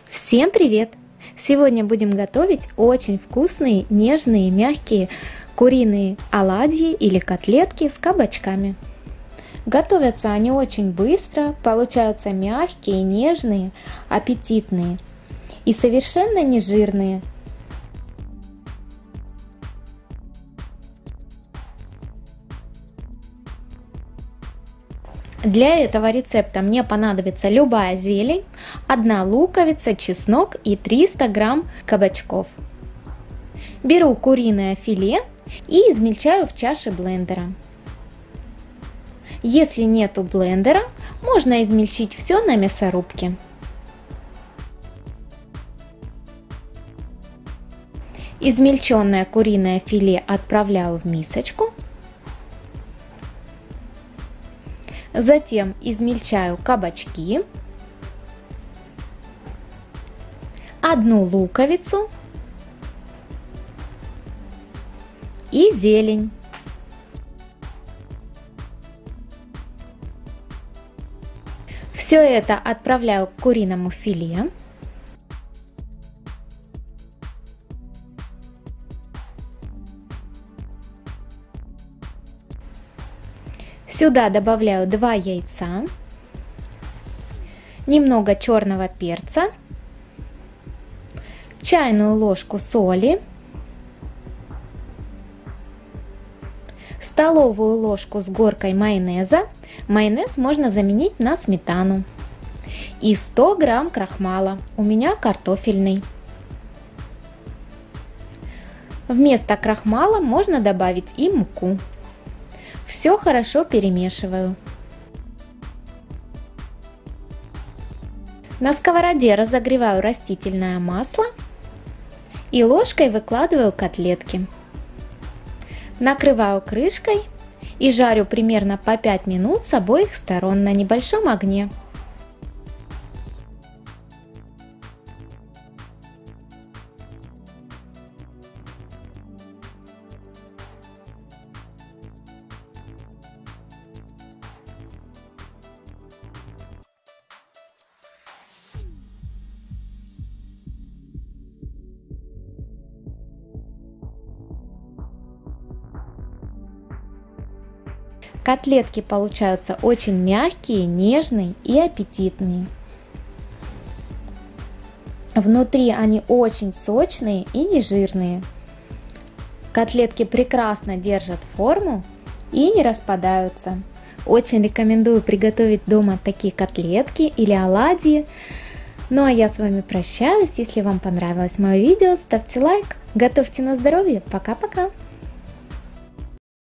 Всем привет! Сегодня будем готовить очень вкусные, нежные, мягкие куриные оладьи или котлетки с кабачками. Готовятся они очень быстро, получаются мягкие, нежные, аппетитные и совершенно не жирные. Для этого рецепта мне понадобится любая зелень, 1 луковица, чеснок и 300 грамм кабачков. Беру куриное филе и измельчаю в чаше блендера. Если нету блендера, можно измельчить все на мясорубке. Измельченное куриное филе отправляю в мисочку. Затем измельчаю кабачки, 1 луковицу и зелень. Все это отправляю к куриному филе. Сюда добавляю 2 яйца, немного черного перца, чайную ложку соли, столовую ложку с горкой майонеза. Майонез можно заменить на сметану. И 100 грамм крахмала, у меня картофельный. Вместо крахмала можно добавить и муку. Все хорошо перемешиваю. На сковороде разогреваю растительное масло и ложкой выкладываю котлетки. Накрываю крышкой и жарю примерно по 5 минут с обоих сторон на небольшом огне. Котлетки получаются очень мягкие, нежные и аппетитные. Внутри они очень сочные и не жирные. Котлетки прекрасно держат форму и не распадаются. Очень рекомендую приготовить дома такие котлетки или оладьи. Ну а я с вами прощаюсь. Если вам понравилось мое видео, ставьте лайк. Готовьте на здоровье. Пока-пока.